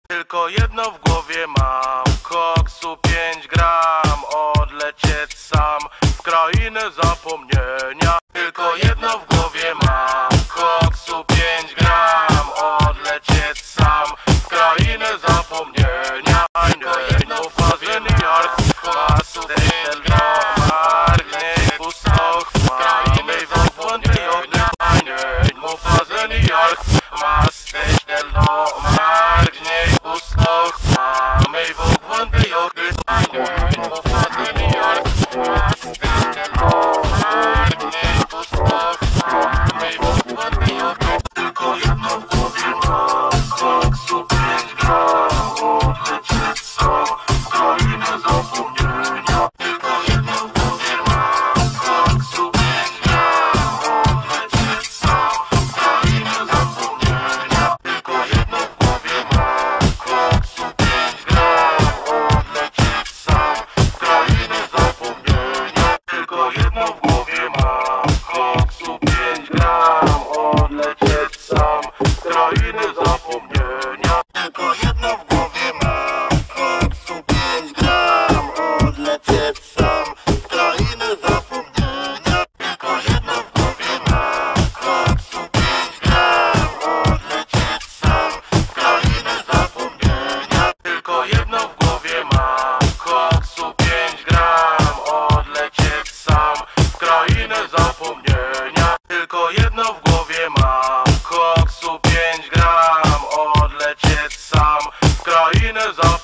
Tylko jedno w głowie mam, koksu 5 gram, odlecieć sam w krainę zapomnienia. Tylko jedno w głowie mam, koksu 5 gram, odlecieć sam w krainę zapomnienia. Tylko jedno w głowie mam, koksu 5 gram, margnie pustoch, mamy w głowie ognia, mo fazen jark, masteć delno, margnie pustoch, mamy w głowie ognia, mo fazen jark, masteć delno, margnie pustoch, mamy w głowie ognia. Tylko jedno w głowie mam, koksu 5 gram, odlecieć sam w krainę zapomnienia. Tylko jedno w głowie mam, koksu 5 gram, odlecieć sam w krainę zapomnienia. Tylko jedno w głowie mam, koksu 5 gram, odlecieć sam w krainę zapomnienia. Tylko jedno w głowie mam, koksu 5 gram, odlecieć sam w krainę zapomnienia. Tylko jedno w głowie mam, koksu 5 gram, odlecieć sam w krainę zapomnienia. Tylko jedno w głowie mam, koksu 5 gram, odlecieć sam w krainę zapomnienia. Tylko jedno w głowie mam, koksu 5 gram, odlecieć sam w krainę zapomnienia. Tylko jedno w głowie mam, koksu 5 gram, odlecieć sam w krainę zapomnienia.